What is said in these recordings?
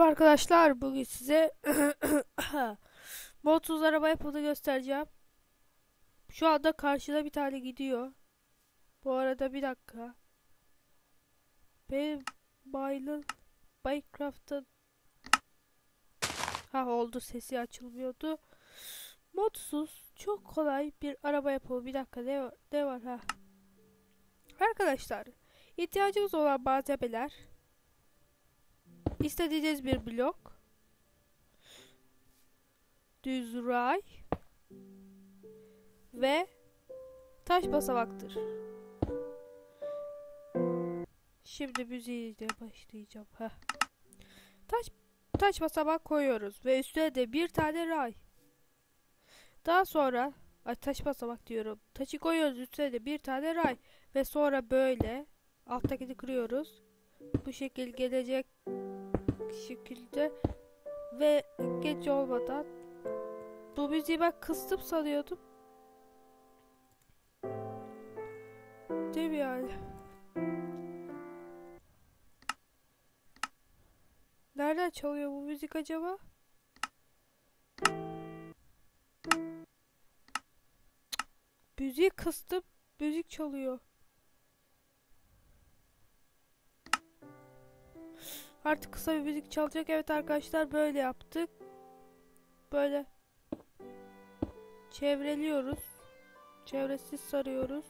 Arkadaşlar bugün size modsuz araba yapımını göstereceğim. Şu anda karşıda bir tane gidiyor. Bu arada bir dakika. Benim Minecraft'ın oldu, sesi açılmıyordu. Modsuz çok kolay bir araba yapımı. Bir dakika, ne var Arkadaşlar, ihtiyacımız olan malzemeler: istediğiniz bir blok, düz ray ve taş basamaktır. Şimdi müziğiyle başlayacağım. Taş basamak koyuyoruz ve üstüne de bir tane ray. Daha sonra taş basamak diyorum. Taşı koyuyoruz, üstüne de bir tane ray ve sonra böyle alttakini kırıyoruz. Bu şekil gelecek şekilde ve geç olmadan bu müziği ben kıstım sanıyordum. Değil mi yani? Nereden çalıyor bu müzik acaba? Müziği kıstım, müzik çalıyor. Artık kısa bir müzik çalacak. Evet arkadaşlar, böyle yaptık. Böyle çevreliyoruz. Çevresiz sarıyoruz.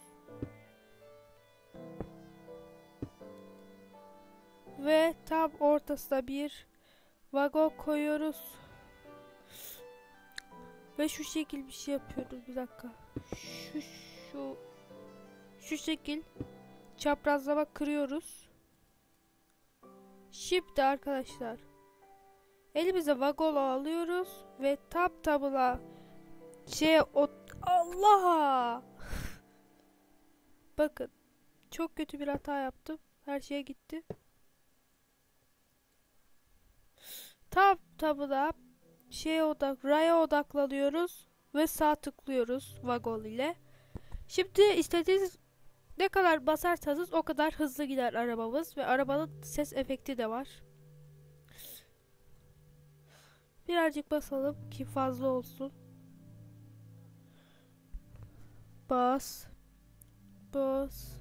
Ve tam ortasına bir vagon koyuyoruz. Ve şu şekil bir şey yapıyoruz. Bir dakika. Şu şekil çaprazlama kırıyoruz. Şimdi arkadaşlar, elimize vagon alıyoruz ve tam tamına Allah! Bakın, çok kötü bir hata yaptım. Her şeye gitti. Tam tamına raya odaklanıyoruz ve sağ tıklıyoruz vagon ile. Şimdi istediğiniz ne kadar basarsanız o kadar hızlı gider arabamız ve arabanın ses efekti de var. Birazcık basalım ki fazla olsun. Bas. Bas.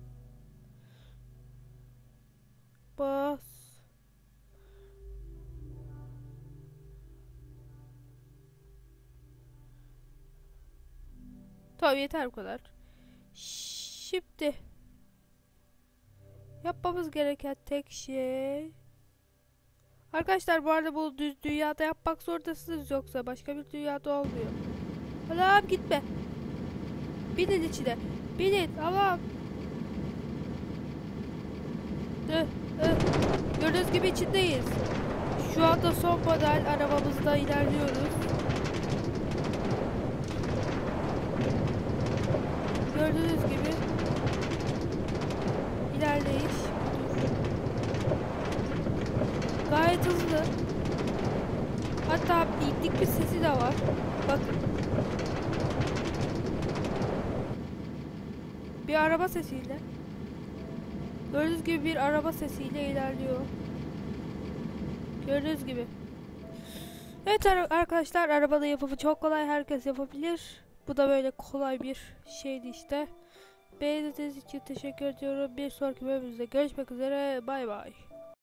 Bas. Tamam, yeter bu kadar. Şimdi yapmamız gereken tek şey... Arkadaşlar, bu arada bu düz dünyada yapmak zorundasınız, yoksa başka bir dünyada olmuyor. Allah'ım, gitme. Binin içine. Binin Allah'ım. Gördüğünüz gibi içindeyiz. Şu anda son model arabamızda ilerliyoruz. Gördüğünüz gibi ilerleyiş. Gayet hızlı. Hatta dik bir sesi de var. Bakın. Bir araba sesiyle. Gördüğünüz gibi bir araba sesiyle ilerliyor. Gördüğünüz gibi. Evet arkadaşlar, arabanın yapımı çok kolay. Herkes yapabilir. Bu da böyle kolay bir şeydi işte. Beğendiğiniz için teşekkür ediyorum. Bir sonraki bölümümüzde görüşmek üzere. Bay bay.